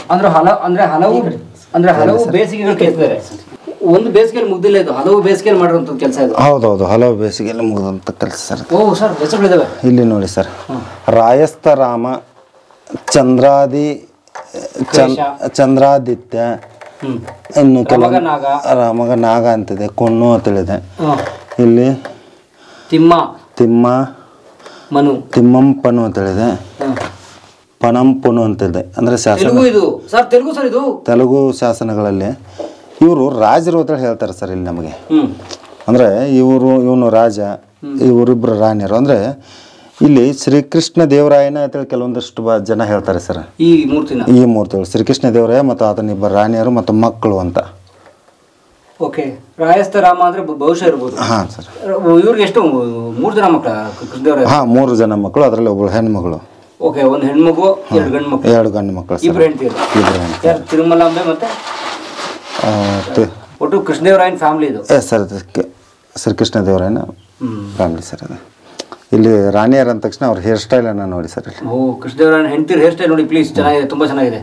ಅಂದ್ರೆ ಹಲವು ಬೇಸಿಗೆಗಳು ಕೆತ್ತಿದ್ದಾರೆ. ಒಂದು ಬೇಸಿಗೆಯಲ್ಲಿ ಮುಗ್ದಿಲ್ಲ, ಇದು ಹಲವು ಬೇಸಿಗೆಯಲ್ಲಿ ಮಾಡಿರುವಂತ ಕೆಲಸ ಇದು. ಹೌದೌದು, ಹಲವು ಬೇಸಿಗೆಯಲ್ಲಿ ಮುಗಿದಂಥ ಕೆಲಸ ಸರ್. ಓ ಸರ್, ಹೆಸರುಗಳಿದಾವೆ ಇಲ್ಲಿ ನೋಡಿ ಸರ್. ರಾಯಸ್ಥ ರಾಮ, ಚಂದ್ರಾದಿತ್ಯ, ಇನ್ನು ಮಗ ನಾಗ ಅಂತಿದೆ, ಕೊಣ್ಣು ಅಂತೇಳಿದೆ. ಇಲ್ಲಿ ತಿಮ್ಮಂಪನು ಅಂತೇಳಿದೆ, ಪನಂಪುನು ಅಂತಿದೆ. ಅಂದ್ರೆ ತೆಲುಗು ಶಾಸನಗಳಲ್ಲಿ ಇವರು ರಾಜರು ಅಂತ ಹೇಳ್ತಾರೆ ಸರ್ ಇಲ್ಲಿ ನಮಗೆ. ಅಂದ್ರೆ ಇವನು ರಾಜ, ಇವರಿಬ್ಬರು ರಾಣಿಯರು. ಅಂದ್ರೆ ಇಲ್ಲಿ ಶ್ರೀಕೃಷ್ಣ ದೇವರಾಯನ ಅಂತೇಳಿ ಕೆಲವೊಂದಷ್ಟು ಜನ ಹೇಳ್ತಾರೆ ಸರ್. ಈ ಮೂರ್ತಿಗಳು ಶ್ರೀಕೃಷ್ಣ ದೇವರಾಯ ಮತ್ತು ಆತನ ಇಬ್ಬರು ರಾಣಿಯರು ಮತ್ತು ಮಕ್ಕಳು ಅಂತ. ಓಕೆ, ರಾಯಸ್ಥ ರಾಮ ಅಂದ್ರೆ ಬಹುಶಃ ಇರ್ಬೋದು. ಹಾ ಸರ್. ಇವ್ರಿಗೆ ಎಷ್ಟು 3 ಜನ ಮಕ್ಕಳು? ಹಾ, 3 ಜನ ಮಕ್ಕಳು, ಅದರಲ್ಲಿ ಒಬ್ಬಳು ಹೆಣ್ಮಗಳು. ಓಕೆ, ಒಂದು ಹೆಣ್ಮಗು, 2 ಗಂಡು ಮಕ್ಕಳು. 2 ಗಂಡು ಮಕ್ಕಳು. ಇಬ್ರು ಹೆಂಡತಿಯರು. ತಿರುಮಲಾಂಬೆ ಮತ್ತೆ ಒಟ್ಟು ಕೃಷ್ಣದೇವರಾಯನ ಫ್ಯಾಮಿಲಿ ಇದು. ಸರ್, ಶ್ರೀಕೃಷ್ಣ ದೇವರಾಯನ ಫ್ಯಾಮಿಲಿ ಸರ್ ಅದು. ಇಲ್ಲಿ ರಾಣಿಯರ್ ಅಂದ ತಕ್ಷಣ ಅವ್ರ ಹೇರ್ ಸ್ಟೈಲ್ ಅನ್ನ ನೋಡಿ ಸರ್. ಓ, ಕೃಷ್ಣದೇವರಾಯನ ಹೆಂಡತಿರ ಹೇರ್ ಸ್ಟೈಲ್ ನೋಡಿ ಪ್ಲೀಸ್, ಚೆನ್ನಾಗಿದೆ, ತುಂಬಾ ಚೆನ್ನಾಗಿದೆ.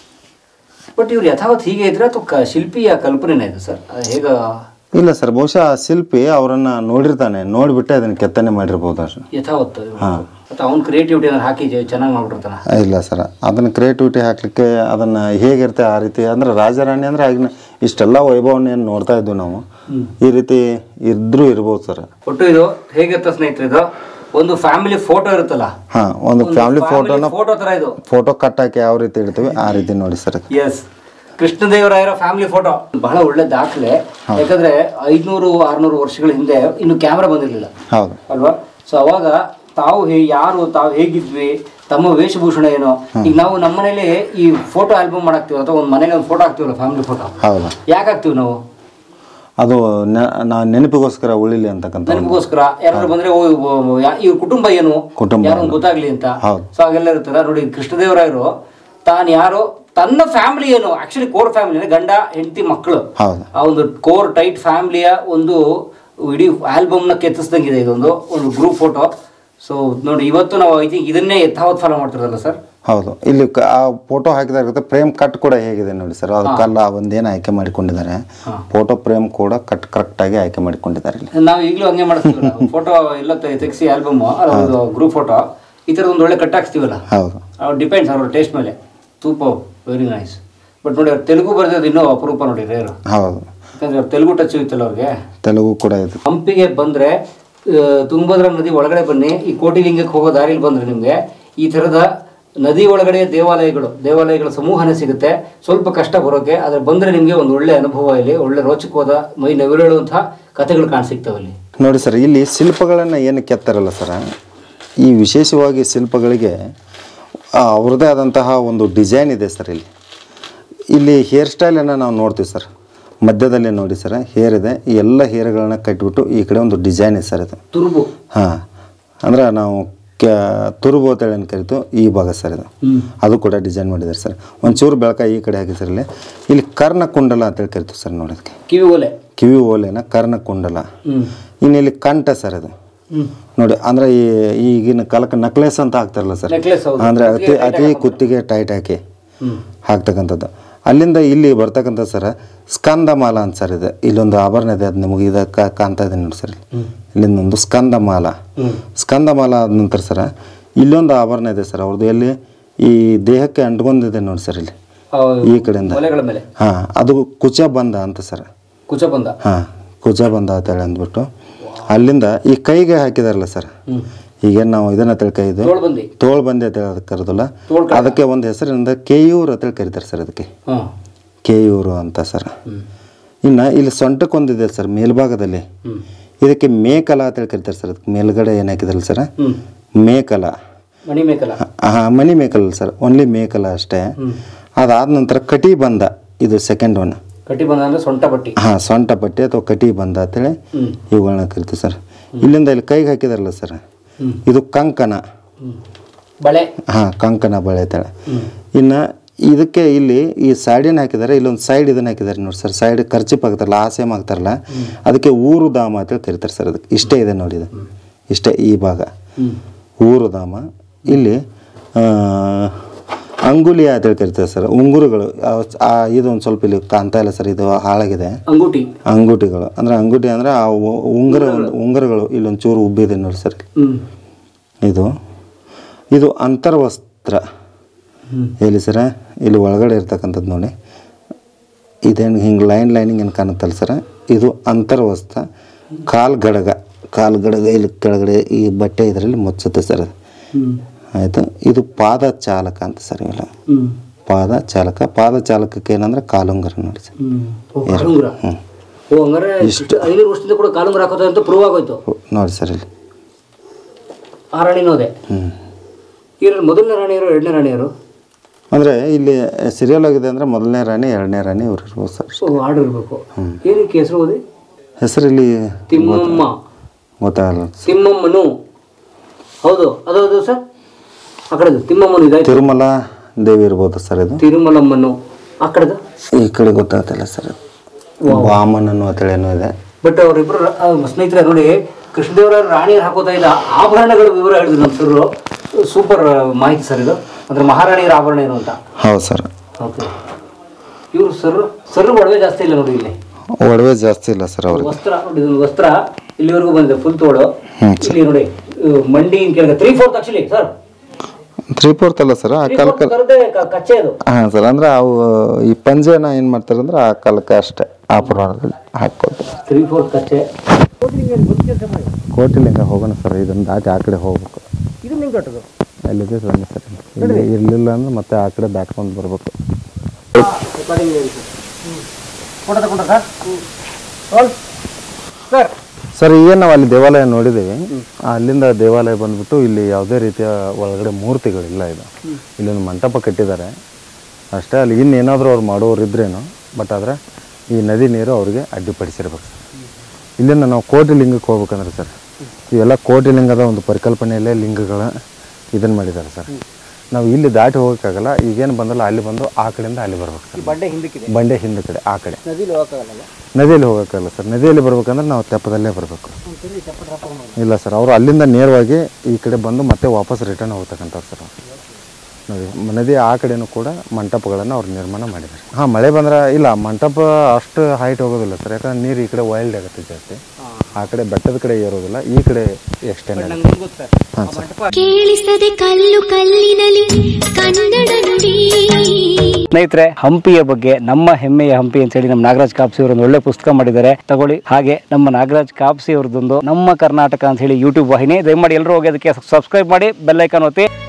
ಬಟ್ ಇವ್ರು ಯಥಾವತ್ ಹೀಗೆ ಇದ್ರೆ ಅಥವಾ ಶಿಲ್ಪಿಯ ಕಲ್ಪನೆನೇ ಇದು ಸರ್, ಹೇಗ? ಇಲ್ಲ ಸರ್, ಬಹುಶಃ ಶಿಲ್ಪಿ ಅವರನ್ನ ನೋಡಿರ್ತಾನೆ, ನೋಡ್ಬಿಟ್ಟೆ ಅದನ್ನ ಕೆತ್ತನೆ ಮಾಡಿರ್ಬೋದು ಅಷ್ಟು ಯಥಾವತ್ತು. ಅವ್ನ ಕ್ರಿಯೇಟಿವಿಟಿ ಹಾಕಿ ಚೆನ್ನಾಗಿ ಮಾಡ್ಬಿಟ್ಟಿರ್ತಾನೆ. ಇಲ್ಲ ಸರ್, ಅದನ್ನ ಕ್ರಿಯೇಟಿವಿಟಿ ಹಾಕ್ಲಿಕ್ಕೆ ಅದನ್ನ ಹೇಗಿರುತ್ತೆ ಆ ರೀತಿ. ಅಂದ್ರೆ ರಾಜಾರಾಣಿ ಅಂದ್ರೆ ಆಗಿನ ಇಷ್ಟೆಲ್ಲ ವೈಭವನ್ನ ಏನು ನೋಡ್ತಾ ಇದ್ವಿ ನಾವು, ಈ ರೀತಿ ಇದ್ರೂ ಇರ್ಬೋದು ಸರ್. ಒಟ್ಟು ಇದು ಹೇಗಿರುತ್ತೆ ಸ್ನೇಹಿತರೆ, ಇದು ಒಂದು ಫ್ಯಾಮಿಲಿ ಫೋಟೋ ಇರುತ್ತಲ್ಲ. ಹಾ, ಒಂದು ಫ್ಯಾಮಿಲಿ ಫೋಟೋ ತರ ಇದು. ಫೋಟೋ ಕಟ್ ಹಾಕಿ ಯಾವ ರೀತಿ ಇಡ್ತೀವಿ ಆ ರೀತಿ ನೋಡಿ ಸರ್. ಎಸ್, ಕೃಷ್ಣದೇವರಾಯರ ಫ್ಯಾಮಿಲಿ ಫೋಟೋ ಬಹಳ ಒಳ್ಳೆ ದಾಖಲೆ. ಯಾಕಂದ್ರೆ 500-600 ವರ್ಷಗಳ ಹಿಂದೆ ಇನ್ನು ಕ್ಯಾಮ್ರಾ ಬಂದಿರಲಿಲ್ಲ. ಹೌದು ಅಲ್ವಾ? ಸೊ ಅವಾಗ ತಾವು ಹೇಗಿದ್ವಿ, ತಮ್ಮ ವೇಷಭೂಷಣ ಏನು. ಈಗ ನಾವು ನಮ್ಮ ಮನೇಲಿ ಈ ಫೋಟೋ ಆಲ್ಬಮ್ ಮಾಡಾಕ್ತಿವಿ ಅಥವಾ ಒಂದು ಮನೇಲಿ ಒಂದು ಫೋಟೋ ಹಾಕ್ತಿವಲ್ಲ, ಫ್ಯಾಮಿಲಿ ಫೋಟೋ. ಹೌದು. ಯಾಕೆ ಹಾಕ್ತಿವಿ ನಾವು? ಅದು ನೆನಪಿಗೋಸ್ಕರ ಉಳಿಲಿ ಅಂತಕ್ಕಂಥ. ನೆನಪಿಗೋಸ್ಕರ ಯಾರು ಬಂದ್ರೆ ಇವ್ರ ಕುಟುಂಬ ಏನು, ಯಾರು ಗೊತ್ತಾಗ್ಲಿ ಅಂತ. ಸೊ ಹಾಗೆಲ್ಲ ಇರ್ತದ ನೋಡಿ. ಕೃಷ್ಣದೇವರಾಯರು ತಾನು ಯಾರು, ತನ್ನ ಫ್ಯಾಮಿಲಿ ಏನು, ಆಕ್ಚುಲಿ ಕೋರ್ ಫ್ಯಾಮಿಲಿ ಗಂಡ ಹೆಂಡತಿ ಮಕ್ಕಳು, ಆ ಒಂದು ಕೋರ್ ಟೈಟ್ ಫ್ಯಾಮಿಲಿಯ ಒಂದು ಇಡೀ ಆಲ್ಬಮ್ ನ ಕೆತ್ತಿಸ್ದಂಗಿದೆ ಇದೊಂದು ಗ್ರೂಪ್ ಫೋಟೋ. ಸೊ ನೋಡಿ, ಇವತ್ತು ನಾವು ಐ ಥಿಂಕ್ ಇದನ್ನೇ ಯಥಾವತ್ ಫಾಲೋ ಮಾಡ್ತಿರಲ್ಲ ಸರ್. ಹೌದು, ಇಲ್ಲಿ ಆ ಫೋಟೋ ಹಾಕಿದಾಗುತ್ತೆ. ಫ್ರೇಮ್ ಕಟ್ ಕೂಡ ಹೇಗಿದೆ ನೋಡಿ ಸರ್, ಅದಕ್ಕೆಲ್ಲ ಒಂದೇನು ಆಯ್ಕೆ ಮಾಡಿಕೊಂಡಿದ್ದಾರೆ. ಫೋಟೋ ಫ್ರೇಮ್ ಕೂಡ ಕರೆಕ್ಟ್ ಆಗಿ ಆಯ್ಕೆ ಮಾಡಿಕೊಂಡಿದ್ದಾರೆ. ನಾವು ಈಗಲೂ ಹಂಗೆ ಮಾಡಿಸ್ತೀವಿ, ಫೋಟೋ ಎಲ್ಲ ತೆಗಿಸಿ ಆಲ್ಬಮ್ ಗ್ರೂಪ್ ಫೋಟೋ ಈ ಥರದ ಒಂದು ಒಳ್ಳೆ ಕಟ್ ಹಾಕ್ಸ್ತೀವಲ್ಲ. ಹೌದು, ಡಿಪೆಂಡ್ಸ್ ಅವ್ರ ಟೇಸ್ಟ್ ಮೇಲೆ. Super, very nice. ಬಟ್ ನೋಡಿ, ಅವ್ರು ತೆಲುಗು ಬರ್ದಿದ್ದು ಇನ್ನೂ ಅಪರೂಪ ನೋಡಿ, ರೇರು. ಹೌದು, ಯಾಕಂದ್ರೆ ಅವ್ರು ತೆಲುಗು ಟಚ್ ಇತ್ತಲ್ಲ ಅವ್ರಿಗೆ. ತೆಲುಗು ಕೂಡ ಇದೆ. ಹಂಪಿಗೆ ಬಂದ್ರೆ ತುಂಗಭದ್ರಾ ನದಿ ಒಳಗಡೆ ಬನ್ನಿ, ಈ ಕೋಟಿಲಿಂಗಕ್ಕೆ ಹೋಗೋ ದಾರಿಲಿ ಬಂದ್ರೆ ನಿಮಗೆ ಈ ಥರದ ನದಿ ಒಳಗಡೆ ದೇವಾಲಯಗಳ ಸಮೂಹನೇ ಸಿಗುತ್ತೆ. ಸ್ವಲ್ಪ ಕಷ್ಟ ಬರೋಕೆ, ಆದ್ರೆ ಬಂದ್ರೆ ನಿಮಗೆ ಒಂದು ಒಳ್ಳೆ ಅನುಭವ, ಇಲ್ಲಿ ಒಳ್ಳೆ ರೋಚಕವಾದ ಮೈ ನವಿರೇಳುವಂತಹ ಕಥೆಗಳು ಕಾಣಿಸಿಕ್ತವೆ ಇಲ್ಲಿ. ನೋಡಿ ಸರ್, ಇಲ್ಲಿ ಶಿಲ್ಪಗಳನ್ನು ಏನು ಕೆತ್ತಾರಲ್ಲ ಸರ್, ಈ ವಿಶೇಷವಾಗಿ ಶಿಲ್ಪಗಳಿಗೆ ಅವ್ರದ್ದೇ ಆದಂತಹ ಒಂದು ಡಿಸೈನ್ ಇದೆ ಸರ್. ಇಲ್ಲಿ ಹೇರ್ ಸ್ಟೈಲನ್ನು ನಾವು ನೋಡ್ತೀವಿ ಸರ್. ಮಧ್ಯದಲ್ಲಿ ನೋಡಿ ಸರ್ ಹೇರ್ ಇದೆ. ಈ ಎಲ್ಲ ಹೇರ್ಗಳನ್ನ ಕಟ್ಟಿಬಿಟ್ಟು ಈ ಕಡೆ ಒಂದು ಡಿಸೈನ್ ಇದೆ ಸರ್ ಇದು ತುರುಬು. ಹಾಂ, ಅಂದ್ರೆ ನಾವು ತುರುಬು ಅಂತೇಳಿ ಏನು ಕರಿತು ಈ ಭಾಗ ಸರ್ ಇದು. ಅದು ಕೂಡ ಡಿಸೈನ್ ಮಾಡಿದ್ದಾರೆ ಸರ್. ಒಂಚೂರು ಬೆಳಕ ಈ ಕಡೆ ಹಾಕಿ ಸರ್ ಇಲ್ಲಿ ಕರ್ಣ ಕುಂಡಲ ಅಂತೇಳಿ ಕರಿತೀವಿ ಸರ್. ನೋಡೋದಕ್ಕೆ ಕಿವಿ ಓಲೆನ ಕರ್ಣ ಕುಂಡಲ. ಇನ್ನು ಇಲ್ಲಿ ಕಂಠ ಸರ್ ಇದು ನೋಡಿ. ಅಂದರೆ ಈಗಿನ ಕಾಲಕ್ಕೆ ನಕ್ಲೆಸ್ ಅಂತ ಹಾಕ್ತಾರಲ್ಲ ಸರ್, ಅಂದರೆ ಅತಿ ಕುತ್ತಿಗೆ ಟೈಟ್ ಹಾಕಿ ಹಾಕ್ತಕ್ಕಂಥದ್ದು. ಅಲ್ಲಿಂದ ಇಲ್ಲಿ ಬರ್ತಕ್ಕಂಥ ಸರ್ ಸ್ಕಂದಮಾಲ ಅಂತ ಸರ್ ಇದೆ. ಇಲ್ಲೊಂದು ಆಭರಣ ಇದೆ, ಅದು ನಿಮಗೆ ಇದಕ್ಕೆ ಕಾಣ್ತಾ ಇದೆ ನೋಡಿ ಸರ್. ಇಲ್ಲಿಂದೊಂದು ಸ್ಕಂದಮಾಲ. ಸ್ಕಂದಮಾಲ ಆದ ನಂತರ ಸರ್ ಇಲ್ಲೊಂದು ಆಭರಣ ಇದೆ ಸರ್ ಅವ್ರದ್ದು. ಎಲ್ಲಿ ಈ ದೇಹಕ್ಕೆ ಅಂಟ್ಕೊಂಡಿದೆ ನೋಡಿ ಸರ್ ಇಲ್ಲಿ ಈ ಕಡೆಯಿಂದ. ಹಾಂ, ಅದು ಕುಚಬಂಧ ಅಂತ ಸರ್. ಹಾಂ, ಕುಚಬಂಧ ಅಂತೇಳಿ ಅಂದ್ಬಿಟ್ಟು ಅಲ್ಲಿಂದ ಈ ಕೈಗೆ ಹಾಕಿದಾರಲ್ಲ ಸರ್. ಈಗೇನು ನಾವು ಇದನ್ನ ತಿಳ್ಕೈದು ತೋಳ್ಬಂದಿ ಅಂತ ಕರೆದಲ್ಲ, ಅದಕ್ಕೆ ಒಂದು ಹೆಸರಿನಿಂದ ಕೇಯೂರು ಅಂತೇಳಿ ಕರೀತಾರೆ ಸರ್. ಅದಕ್ಕೆ ಕೇಯೂರು ಅಂತ ಸರ್. ಇನ್ನು ಇಲ್ಲಿ ಸೊಂಟಕ್ಕೊಂದಿದೆ ಸರ್ ಮೇಲ್ಭಾಗದಲ್ಲಿ, ಇದಕ್ಕೆ ಮೇಕಲ ಅಂತೇಳಿ ಕರೀತಾರೆ ಸರ್. ಅದಕ್ಕೆ ಮೇಲ್ಗಡೆ ಏನು ಹಾಕಿದ್ರಲ್ಲ ಸರ್ ಮೇಕಲ. ಹಾಂ, ಮಣಿ ಮೇಕಲ ಸರ್, ಓನ್ಲಿ ಮೇಕಲ ಅಷ್ಟೇ. ಅದಾದ ನಂತರ ಕಟಿಬಂಧ, ಇದು ಸೆಕೆಂಡ್ ಒನ್. ಹಾಂ, ಸೊಂಟ ಪಟ್ಟಿ ಅಥವಾ ಕಟಿಬಂಧ ಅಂತೇಳಿ ಇವುಗಳನ್ನ ಕರಿತೀವಿ ಸರ್. ಇಲ್ಲಿಂದ ಇಲ್ಲಿ ಕೈಗೆ ಹಾಕಿದಾರಲ್ಲ ಸರ್, ಇದು ಕಂಕಣ ಬಳೆ. ಹಾಂ, ಕಂಕಣ ಬಳೆ ಅಂತೇಳಿ. ಇನ್ನು ಇದಕ್ಕೆ ಇಲ್ಲಿ ಈ ಸೈಡಿನ ಹಾಕಿದ್ದಾರೆ, ಇಲ್ಲೊಂದು ಸೈಡ್ ಇದನ್ನ ಹಾಕಿದ್ದಾರೆ ನೋಡಿ ಸರ್. ಸೈಡ್ ಖರ್ಚಿಪ್ ಹಾಕ್ತಾರಲ್ಲ, ಆ ಸೇಮ್ ಹಾಕ್ತಾರಲ್ಲ, ಅದಕ್ಕೆ ಊರು ಧಾಮ ಅಂತೇಳಿ ಕರೀತಾರೆ ಸರ್. ಅದಕ್ಕೆ ಇಷ್ಟೇ ಇದೆ ನೋಡಿ, ಇದು ಇಷ್ಟೇ ಈ ಭಾಗ ಊರು ಧಾಮ. ಇಲ್ಲಿ ಅಂಗುಲಿಯ ಅಂತೇಳಿ ಕರಿತಾರೆ ಸರ್. ಉಂಗುರುಗಳು ಇದೊಂದು ಸ್ವಲ್ಪ ಇಲ್ಲಿ ಕಾಣ್ತಾ ಇಲ್ಲ ಸರ್, ಇದು ಹಾಳಾಗಿದೆ. ಅಂಗುಟಿಗಳು ಅಂದರೆ ಅಂಗುಟಿ ಅಂದರೆ ಆ ಉಂಗುರಗಳು ಇಲ್ಲೊಂದು ಚೂರು ಉಬ್ಬಿದೆ ನೋಡಿ ಸರ್. ಇದು ಅಂತರ್ವಸ್ತ್ರ ಎಲ್ಲಿ ಸರ, ಇಲ್ಲಿ ಒಳಗಡೆ ಇರ್ತಕ್ಕಂಥದ್ದು ನೋಡಿ. ಇದೇನು ಹಿಂಗೆ ಲೈನಿಂಗ್ ಏನು ಕಾಣುತ್ತಲ್ಲ ಸರ, ಇದು ಅಂತರ್ವಸ್ತ್ರ. ಕಾಲ್ಗಡಗ ಇಲ್ಲಿ ಕೆಳಗಡೆ ಈ ಬಟ್ಟೆ ಇದರಲ್ಲಿ ಮುಚ್ಚುತ್ತೆ ಸರ್ ಅದು. ಆಯಿತು. ಇದು ಪಾದಚಾಲಕ ಅಂತ ಸರ್. ಇವೆಲ್ಲ ಪಾದಚಾಲಕಕ್ಕೆ ಏನಂದ್ರೆ ಕಾಲುಂಗರ ನೋಡಿ ಸರ್. ನೋಡಿ ಸರ್ ಇಲ್ಲಿ ಮೊದಲನೇ ರಾಣಿಯರು ಎರಡನೇ ರಾಣಿಯರು ಅಂದರೆ ಇಲ್ಲಿ ಸೀರಿಯಲ್ ಆಗಿದೆ ಅಂದರೆ ಮೊದಲನೇ ರಾಣಿ ಎರಡನೇ ರಾಣಿ ಇವರು ಇರ್ಬೋದು ಸರ್. ಆರ್ಡರ್ ಇರಬೇಕು. ಏನಕ್ಕೆ ಹೆಸರು ಓದಿ? ಹೆಸರು ಇಲ್ಲಿ ತಿಮ್ಮಮ್ಮ ಗೊತ್ತಾಗಲ್ಲ. ತಿಮ್ಮಮ್ಮನು ಹೌದು, ಅದು ಸರ್ ಆ ಕಡೆದು ತಿಮ್ಮಮ್ಮನು ಇದೆ. ತಿರುಮಲ ದೇವಿ ಇರ್ಬೋದು ಸರ್. ಇದು ತಿರುಮಲಮ್ಮನು ಆ ಕಡೆದು ಈ ಕಡೆ ಗೊತ್ತಾಗ್ತಿಲ್ಲ ಸರ್. ವಾಮನನು ಅಂತೇಳಿ ಏನೋ ಇದೆ. ಬಟ್ ಅವರಿಬ್ಬರು ಸ್ನೇಹಿತರೆ ನೋಡಿ, ಕೃಷ್ಣದೇವರ ರಾಣಿಯರು ಹಾಕೋತಾ ಇದ್ದ ಆಭರಣಗಳ ವಿವರ ಹೇಳಿದ್ರು ನಮ್ಮ ಸರ್. ಸೂಪರ್ ಮಾಹಿತಿ ಸರ್ ಇದು. ಅಂದ್ರೆ ಮಹಾರಾಣಿಯರ ಆಭರಣ ಏನು ಅಂತ. ಹೌದು ಸರ್. ಓಕೆ. ಇವರು ಸರ್ ಒಡವೆ ಜಾಸ್ತಿ ಇಲ್ಲ ನೋಡಿ, ಇಲ್ಲಿ ಒಡವೆ ಜಾಸ್ತಿ ಇಲ್ಲ ಸರ್. ಅವ್ರಿಗೆ ವಸ್ತ್ರ ನೋಡಿ, ವಸ್ತ್ರ ಇಲ್ಲಿವರೆಗೂ ಬಂದಿದೆ ಫುಲ್ ತೋಳು. ಇಲ್ಲಿ ನೋಡಿ ಮಂಡಿ ಕೇಳಿದ್ರೆ 3/4 ಆಕ್ಚುಲಿ ಸರ್. 3/4 ಅಲ್ಲ ಸರ್, ಆ ಕಾಲಕ್ಕೆ ಕಚ್ಚೆ ಅದು. ಹಾಂ ಸರ್, ಅಂದ್ರೆ ಅವು ಈ ಪಂಜೆನ ಏನು ಮಾಡ್ತಾರೆ ಅಂದ್ರೆ ಆ ಕಾಲಕ್ಕೆ ಅಷ್ಟೇ ಆಭರಣದಲ್ಲಿ ಹಾಕೋತಾರೆ. 3/4 ಕಚ್ಚೆ. ಕೋಟಿಲಿಂಗ ಹೋಗೋಣ ಸರ್. ಇದನ್ನು ದಾಟಿ ಆ ಕಡೆ ಹೋಗ್ಬೇಕು. ಇದು ನಿಂಗೆ ಕಟ್ಟೋದು ಅಲ್ಲಿದೆ ಸರ್. ಇಲ್ಲಿ ಇರಲಿಲ್ಲ ಅಂದ್ರೆ ಮತ್ತೆ ಆ ಕಡೆ ದಾಟ್ಕೊಂಡು ಬರಬೇಕು. ಸರ್ ಏನು ನಾವು ಅಲ್ಲಿ ದೇವಾಲಯ ನೋಡಿದ್ದೀವಿ. ಅಲ್ಲಿಂದ ದೇವಾಲಯ ಬಂದ್ಬಿಟ್ಟು ಇಲ್ಲಿ ಯಾವುದೇ ರೀತಿಯ ಒಳಗಡೆ ಮೂರ್ತಿಗಳಿಲ್ಲ. ಇದು ಇಲ್ಲೊಂದು ಮಂಟಪ ಕಟ್ಟಿದ್ದಾರೆ ಅಷ್ಟೇ. ಅಲ್ಲಿ ಇನ್ನೇನಾದರೂ ಅವ್ರು ಮಾಡೋರು ಇದ್ರೇನು, ಬಟ್ ಆದರೆ ಈ ನದಿ ನೀರು ಅವ್ರಿಗೆ ಅಡ್ಡಿಪಡಿಸಿರ್ಬೇಕು ಸರ್. ಇಲ್ಲಿಂದ ನಾವು ಕೋಟಿಲಿಂಗಕ್ಕೆ ಹೋಗ್ಬೇಕಂದ್ರೆ ಸರ್, ಇವೆಲ್ಲ ಕೋಟಿಲಿಂಗದ ಒಂದು ಪರಿಕಲ್ಪನೆಯಲ್ಲೇ ಲಿಂಗಗಳ ಇದನ್ನು ಮಾಡಿದ್ದಾರೆ ಸರ್. ನಾವು ಇಲ್ಲಿ ದಾಟಿ ಹೋಗೋಕ್ಕಾಗಲ್ಲ. ಈಗೇನು ಬಂದಲ್ಲ ಅಲ್ಲಿ ಬಂದು ಆ ಕಡೆಯಿಂದ ಅಲ್ಲಿ ಬರ್ಬೇಕು ಸರ್. ಬಂಡೆ ಹಿಂದೆ ಕಡೆ ಆ ಕಡೆ ನದಿಯಲ್ಲಿ ಹೋಗೋಕ್ಕಾಗಲ್ಲ ಸರ್. ನದಿಯಲ್ಲಿ ಬರ್ಬೇಕಂದ್ರೆ ನಾವು ತೆಪ್ಪದಲ್ಲೇ ಬರಬೇಕು. ಇಲ್ಲ ಸರ್, ಅವರು ಅಲ್ಲಿಂದ ನೇರವಾಗಿ ಈ ಕಡೆ ಬಂದು ಮತ್ತೆ ವಾಪಸ್ ರಿಟರ್ನ್ ಹೋಗ್ತಕ್ಕಂಥವ್ರು ಸರ್. ನೋಡಿ, ನದಿ ಆ ಕಡೆನೂ ಕೂಡ ಮಂಟಪಗಳನ್ನು ಅವ್ರು ನಿರ್ಮಾಣ ಮಾಡಿದ್ದಾರೆ. ಹಾಂ, ಮಳೆ ಬಂದ್ರೆ ಇಲ್ಲ, ಮಂಟಪ ಅಷ್ಟು ಹೈಟ್ ಹೋಗೋದಿಲ್ಲ ಸರ್. ಯಾಕಂದ್ರೆ ನೀರು ಈ ಕಡೆ ವೈಲ್ಡ್ ಆಗುತ್ತೆ ಜಾಸ್ತಿ. ಆ ಕಡೆ ಬೆಟ್ಟದ ಕಡೆ ಏರೋದಿಲ್ಲ, ಈ ಕಡೆ ಎಕ್ಸ್ಟೆಂಡ್ ಆಗುತ್ತೆ. ಹಾಂ ಸರ್. ಕೇಳಿಸದೆ ಕಲ್ಲು ಕಲ್ಲಿನಲ್ಲಿ ಕನ್ನಡ ನುಡಿ. ಸ್ನೇಹಿತರೆ, ಹಂಪಿಯ ಬಗ್ಗೆ, ನಮ್ಮ ಹೆಮ್ಮೆಯ ಹಂಪಿ ಅಂತ ಹೇಳಿ ನಮ್ಮ ನಾಗರಾಜ್ ಕಾಪ್ಸಿ ಅವರು ಒಂದು ಒಳ್ಳೆ ಪುಸ್ತಕ ಮಾಡಿದ್ದಾರೆ, ತಗೊಳ್ಳಿ. ಹಾಗೆ ನಮ್ಮ ನಾಗರಾಜ್ ಕಾಪ್ಸಿ ಅವ್ರದ್ದೊಂದು ನಮ್ಮ ಕರ್ನಾಟಕ ಅಂತ ಹೇಳಿ ಯೂಟ್ಯೂಬ್ ವಾಹಿನಿ, ದಯಮಾಡಿ ಎಲ್ಲರೂ ಹೋಗಿ ಅದಕ್ಕೆ ಸಬ್ಸ್ಕ್ರೈಬ್ ಮಾಡಿ, ಬೆಲ್ ಐಕಾನ್ ಒತ್ತಿ.